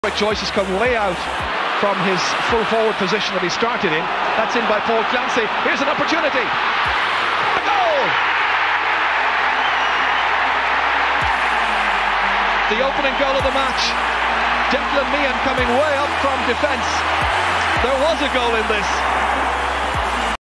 Great choices come way out from his full forward position that he started in. That's in by Paul Clancy. Here's an opportunity. A goal! The opening goal of the match. Declan Meehan coming way up from defence. There was a goal in this.